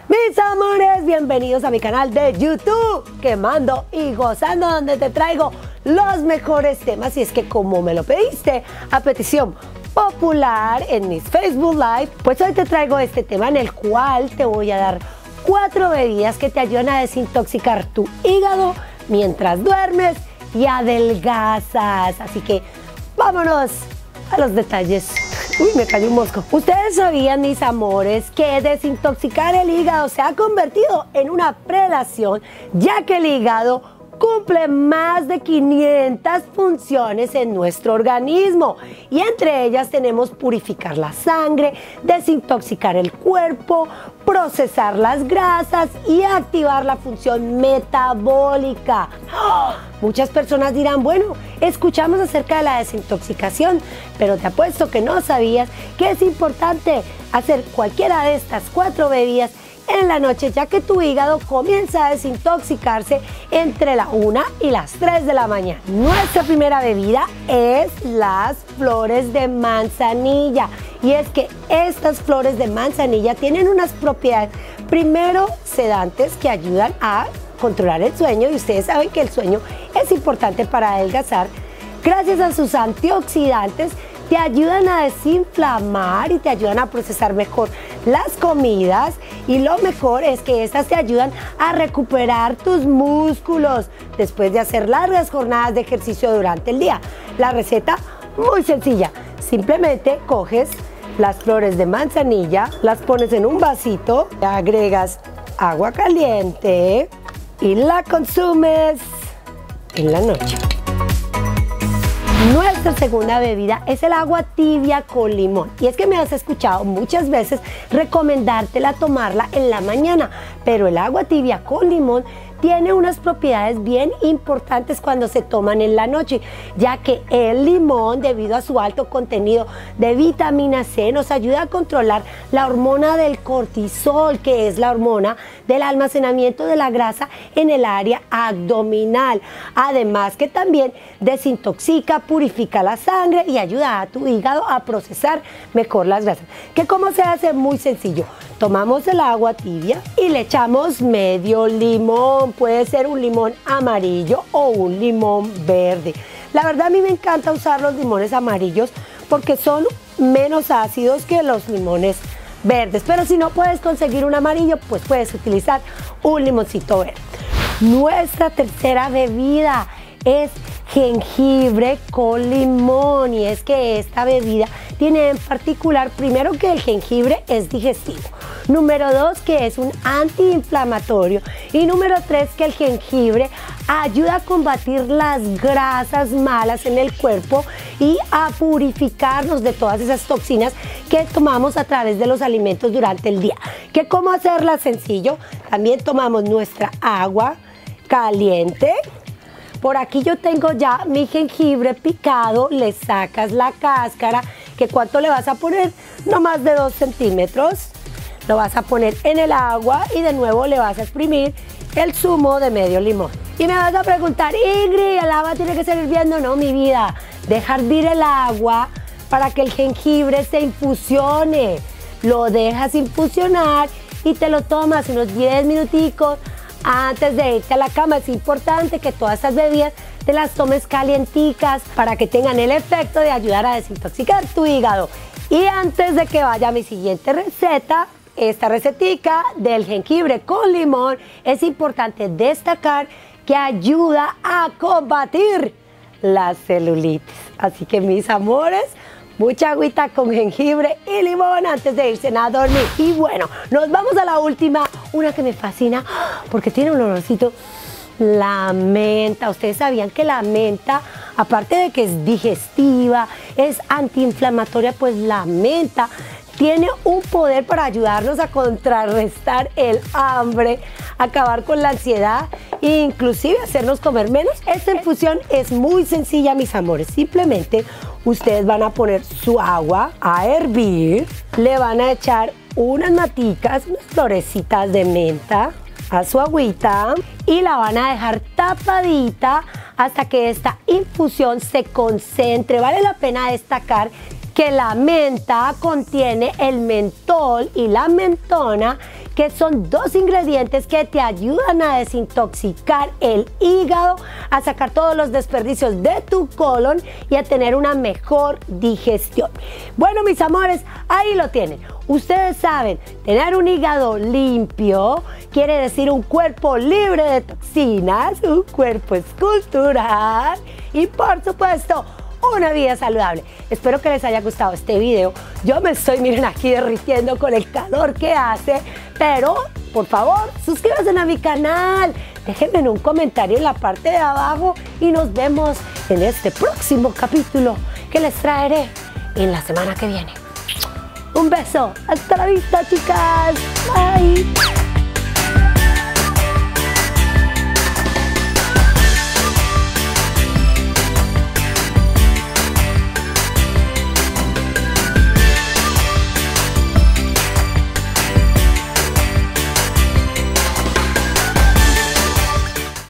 Mis amores, bienvenidos a mi canal de YouTube, Quemando y Gozando, donde te traigo los mejores temas. Y es que como me lo pediste a petición popular en mis Facebook Live, pues hoy te traigo este tema en el cual te voy a dar 4 bebidas que te ayudan a desintoxicar tu hígado mientras duermes y adelgazas. Así que vámonos a los detalles. Uy, me cayó un mosco. Ustedes sabían, mis amores, que desintoxicar el hígado se ha convertido en una predación, ya que el hígado cumple más de 500 funciones en nuestro organismo, y entre ellas tenemos purificar la sangre, desintoxicar el cuerpo, procesar las grasas y activar la función metabólica. ¡Oh! Muchas personas dirán, bueno, escuchamos acerca de la desintoxicación, pero te apuesto que no sabías que es importante hacer cualquiera de estas 4 bebidas en la noche, ya que tu hígado comienza a desintoxicarse entre la 1 y las 3 de la mañana. Nuestra primera bebida es las flores de manzanilla. Y es que estas flores de manzanilla tienen unas propiedades, primero, sedantes, que ayudan a controlar el sueño, y ustedes saben que el sueño es importante para adelgazar. Gracias a sus antioxidantes, te ayudan a desinflamar y te ayudan a procesar mejor las comidas, y lo mejor es que estas te ayudan a recuperar tus músculos después de hacer largas jornadas de ejercicio durante el día. La receta, muy sencilla, simplemente coges las flores de manzanilla, las pones en un vasito, le agregas agua caliente y la consumes en la noche. Nuestra segunda bebida es el agua tibia con limón. Y es que me has escuchado muchas veces recomendártela tomarla en la mañana, pero el agua tibia con limón tiene unas propiedades bien importantes cuando se toman en la noche, ya que el limón, debido a su alto contenido de vitamina C, nos ayuda a controlar la hormona del cortisol, que es la hormona del almacenamiento de la grasa en el área abdominal. Además que también desintoxica, purifica la sangre y ayuda a tu hígado a procesar mejor las grasas. ¿Que cómo se hace? Muy sencillo. Tomamos el agua tibia y le echamos medio limón. Puede ser un limón amarillo o un limón verde. La verdad, a mí me encanta usar los limones amarillos porque son menos ácidos que los limones verdes. Pero si no puedes conseguir un amarillo, pues puedes utilizar un limoncito verde. Nuestra tercera bebida es jengibre con limón, y es que esta bebida tiene en particular, primero, que el jengibre es digestivo, número 2, que es un antiinflamatorio, y número 3, que el jengibre ayuda a combatir las grasas malas en el cuerpo y a purificarnos de todas esas toxinas que tomamos a través de los alimentos durante el día. ¿Que cómo hacerla? Sencillo. También tomamos nuestra agua caliente. Por aquí yo tengo ya mi jengibre picado, le sacas la cáscara, que ¿cuánto le vas a poner? No más de 2 centímetros. Lo vas a poner en el agua y de nuevo le vas a exprimir el zumo de medio limón. Y me vas a preguntar, Ingrid, ¿el agua tiene que ser hirviendo? No, mi vida, deja hervir el agua para que el jengibre se infusione. Lo dejas infusionar y te lo tomas unos 10 minuticos antes de irte a la cama. Es importante que todas estas bebidas te las tomes calienticas para que tengan el efecto de ayudar a desintoxicar tu hígado. Y antes de que vaya a mi siguiente receta, esta recetica del jengibre con limón, es importante destacar que ayuda a combatir la celulitis. Así que, mis amores, mucha agüita con jengibre y limón antes de irse a dormir. Y bueno, nos vamos a la última, una que me fascina porque tiene un olorcito, la menta. Ustedes sabían que la menta, aparte de que es digestiva, es antiinflamatoria, pues la menta tiene un poder para ayudarnos a contrarrestar el hambre, acabar con la ansiedad e inclusive hacernos comer menos. Esta infusión es muy sencilla, mis amores. Simplemente ustedes van a poner su agua a hervir, le van a echar unas maticas, unas florecitas de menta a su agüita y la van a dejar tapadita hasta que esta infusión se concentre. Vale la pena destacar que la menta contiene el mentol y la mentona, que son 2 ingredientes que te ayudan a desintoxicar el hígado, a sacar todos los desperdicios de tu colon y a tener una mejor digestión. Bueno, mis amores, ahí lo tienen. Ustedes saben, tener un hígado limpio quiere decir un cuerpo libre de toxinas, un cuerpo escultural y, por supuesto, una vida saludable. Espero que les haya gustado este video. Yo me estoy, miren, aquí derritiendo con el calor que hace, pero por favor, suscríbanse a mi canal, déjenme en un comentario en la parte de abajo y nos vemos en este próximo capítulo que les traeré en la semana que viene. Un beso, hasta la vista, chicas. Bye.